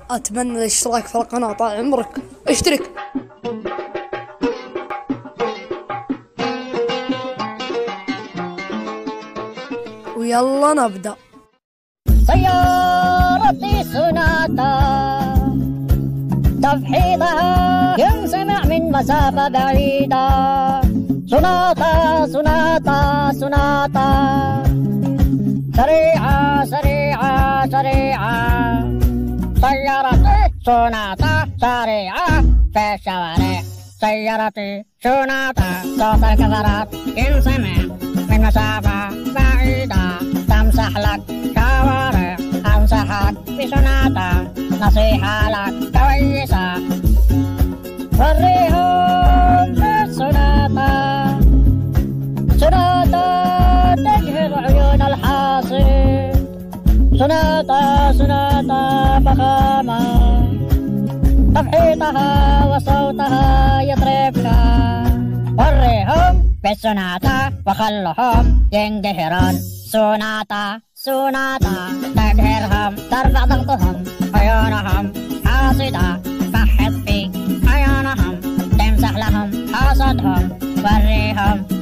اتمنى الاشتراك في القناة، طال عمرك اشترك. ويلا نبدأ. سيارتي سوناتا تفحيطها ينسمع من مسافة بعيدة. سوناتا سوناتا سوناتا سريعة سريعة سريعة. سيارتي سوناتا سريعة في الشوارع. سيارتي سوناتا صوت الكفرات ينسمع من مسافة بعيدة. تمسح لك شوارع أمسحك بسوناتا. نصيحة لك كويسة وريهم بالسوناتا. سوناتا تجهر عيون الحاصد. سوناتا سوناتا فخامة تفحيطها وصوتها يطربك. وريهم بالسوناتا وخلهم ينقهرون. سوناتا سوناتا تبهرهم ترفع ضغطهم. عيونهم حاصدة فحط في عيونهم. تمسح لهم حاصدهم. وريهم